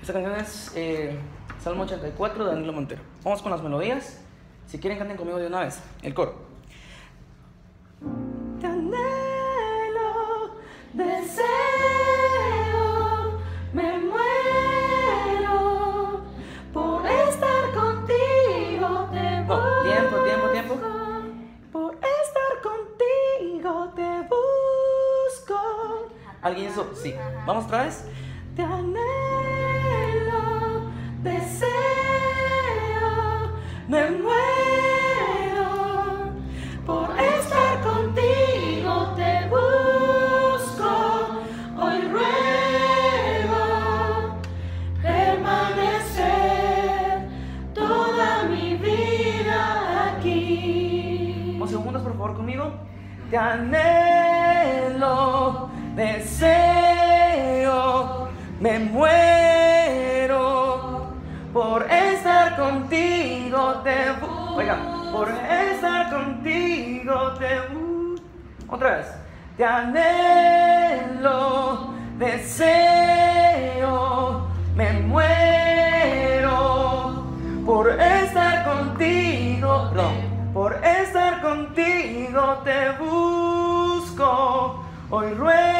Esta canción es Salmo 84 de Danilo Montero. Vamos con las melodías. Si quieren, canten conmigo de una vez. El coro. Te anhelo, deseo, me muero por estar contigo, te busco. No, tiempo. Por estar contigo te busco. ¿Alguien hizo? Sí. Vamos otra vez. Te anhelo, deseo, me muero por estar contigo, te busco. Hoy ruego permanecer toda mi vida aquí. Unos segundos, por favor, conmigo. Te anhelo, deseo, me muero por estar contigo, te busco. Oigan, por estar contigo, te busco. Otra vez. Te anhelo, deseo, me muero por estar contigo. Perdón. Por estar contigo te busco. Hoy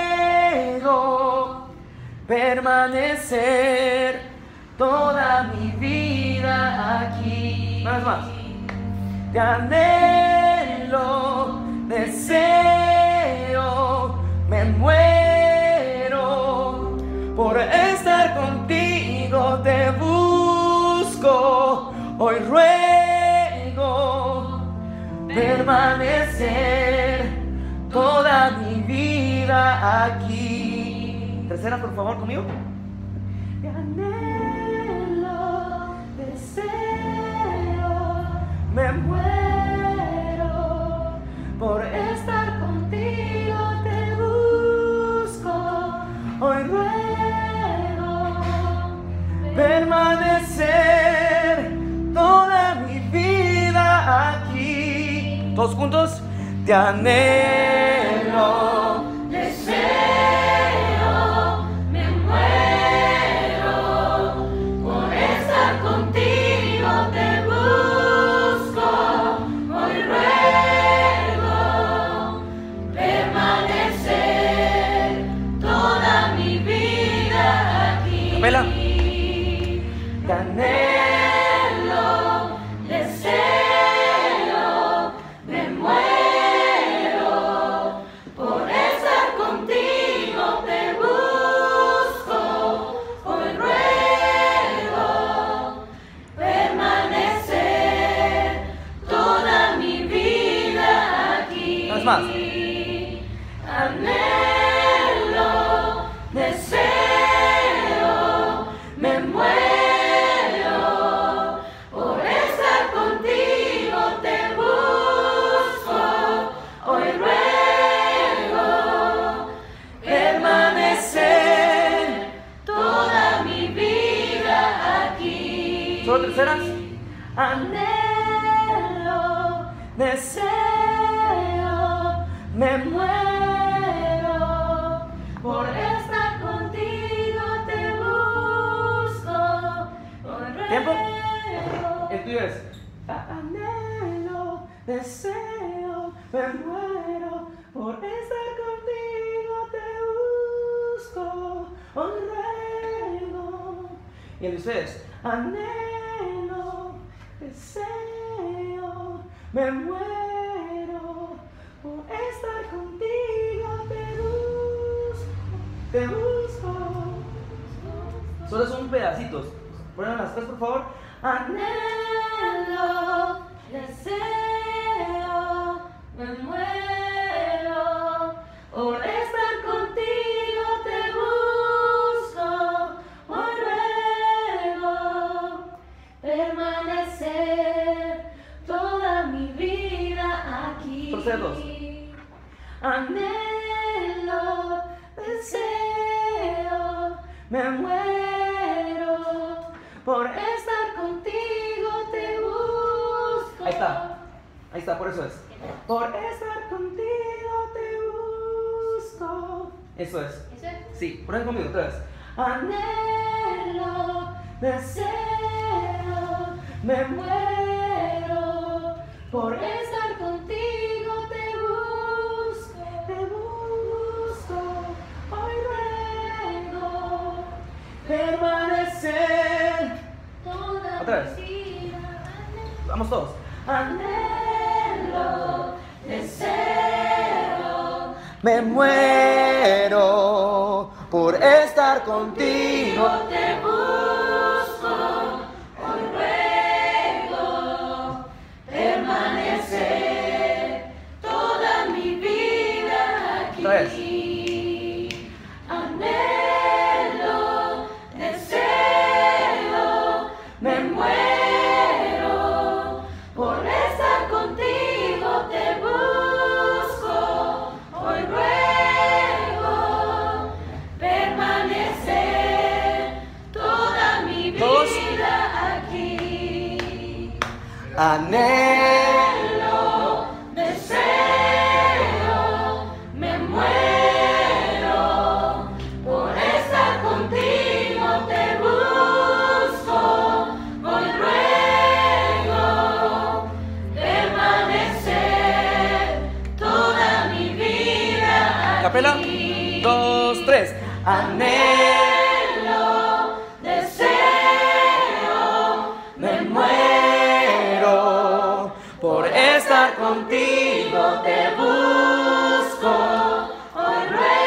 ruego permanecer toda mi vida aquí. Una vez más. Te anhelo, deseo, me muero por estar contigo, te busco. Hoy ruego permanecer toda mi vida aquí. Tercera, por favor, conmigo. Te anhelo, deseo, me muero por estar contigo, te busco. Hoy ruego Permanecer toda mi vida aquí. Todos juntos. Te anhelo, deseo, me muero por estar contigo, te busco. Hoy ruego permanecer toda mi vida aquí. Capela. Te anhelo, deseo, me muero por estar contigo, te busco. Hoy ruego permanecer toda mi vida aquí. Una vez más. Anhelo, deseo, me muero por estar contigo, te busco. Hoy ruego permanecer toda mi vida aquí. ¿Solo terceras? Anhelo, deseo, me muero por estar contigo, te busco. Hoy ¿Tiempo? ruego. El tuyo es. Anhelo, deseo, me muero por estar contigo, te busco. Hoy ruego. Y el de ustedes. Anhelo, deseo, me muero por estar contigo, te busco. Solo son pedacitos. Ponen las tres, por favor. Anhelo, deseo, me muero por estar contigo, te busco. Hoy ruego permanecer toda mi vida aquí. Tercera, dos. Anhelo, deseo, me muero por estar contigo, te busco. Ahí está, por eso es. Por estar contigo, te busco. Eso es. ¿Eso es? Sí, ponen conmigo otra vez. Anhelo, deseo, me muero por estar contigo, te busco, hoy ruego permanecer. toda Otra vez. mi vida. Vamos todos. Anhelo, deseo, Me muero por estar contigo. te busco, hoy ruego permanecer toda mi vida aquí. Otra vez. Anhelo, deseo, me muero por estar contigo, te busco, hoy ruego permanecer toda mi Todos. vida aquí. Anhelo, Deseo, me muero por estar contigo, te busco, hoy ruego permanecer toda mi vida capela. aquí. 2, 3. Anhelo, deseo, Me muero por estar contigo. te busco, hoy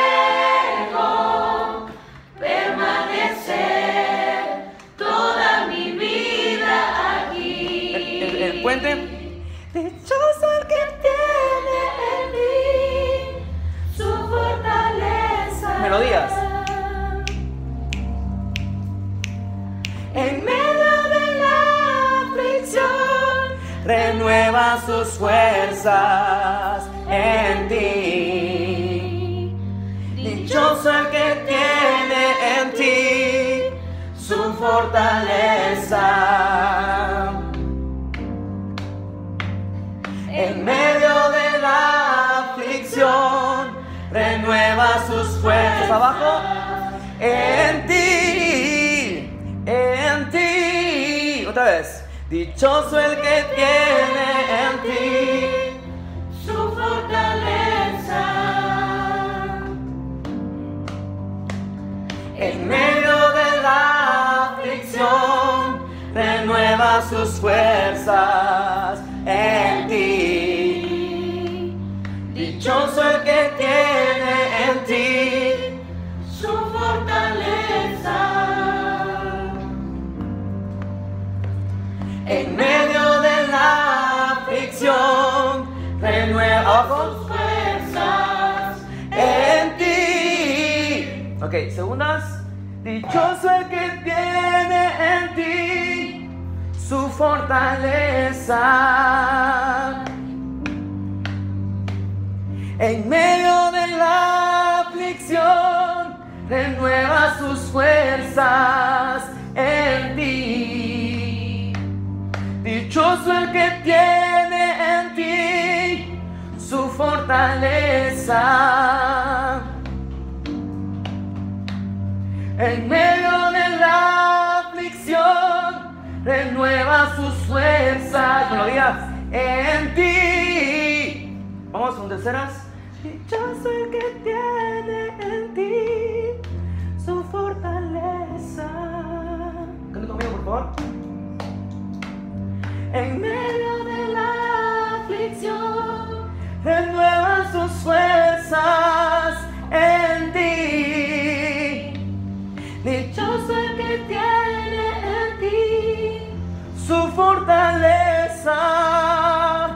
ruego permanecer toda mi vida aquí. El puente. Dichoso el que tiene en ti su fortaleza. Melodías. En medio de la aflicción, Renueva sus fuerzas en ti. Dichoso el que tiene en ti su fortaleza. En medio de la aflicción, renueva sus fuerzas. Abajo. En ti, en ti. Otra vez. Dichoso el que tiene en ti su fortaleza. en medio de la aflicción, renueva sus fuerzas en ti. Dichoso el que tiene en ti Su fortaleza. en medio de la aflicción, renueva sus Fuerzas. en ti. Ok, segundas. Dichoso el que tiene en ti su fortaleza. En medio de la aflicción, renueva sus fuerzas en ti. Dichoso el que tiene en ti su fortaleza. En medio de la aflicción, renueva sus fuerzas. Melodías en ti. Vamos con terceras. Dichoso el que tiene en ti su fortaleza. Canta conmigo, por favor. En medio de la aflicción, renueva sus fuerzas en ti. Dichoso el que tiene en ti su fortaleza.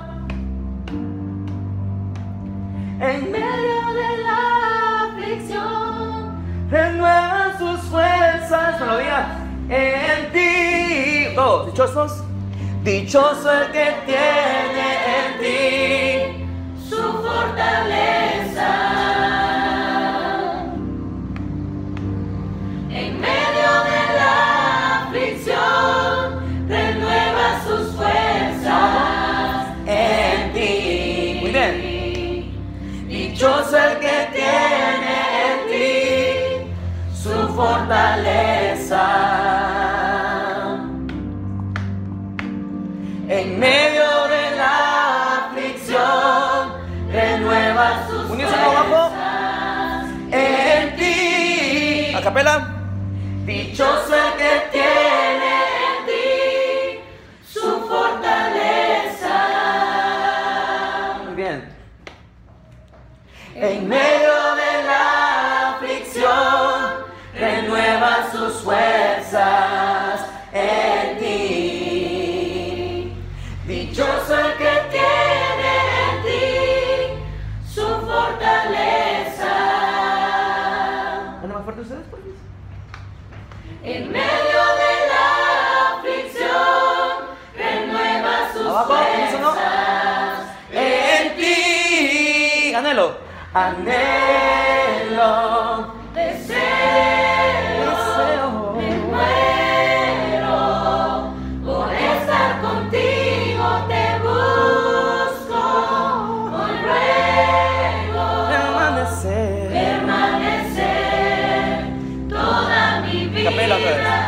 En Medio de la aflicción. renueva sus fuerzas. Melodía en ti. Todos, dichosos. Dichoso el que tiene en ti Su fortaleza. En medio de la aflicción, renueva sus fuerzas en ti. Muy bien. Dichoso el que tiene en ti su fortaleza. Dichoso el que tiene en ti su fortaleza. Muy bien. En medio de la aflicción, renueva sus fuerzas en ti. Dichoso el que tiene en ti su fortaleza. ¿Anda más fuerte ustedes, por favor? En medio de la aflicción, renueva sus fuerzas en ti. Anhelo. Anhelo. Deseo, Deseo. me muero por estar contigo, te busco, hoy ruego Permanecer toda mi vida. Capela otra vez.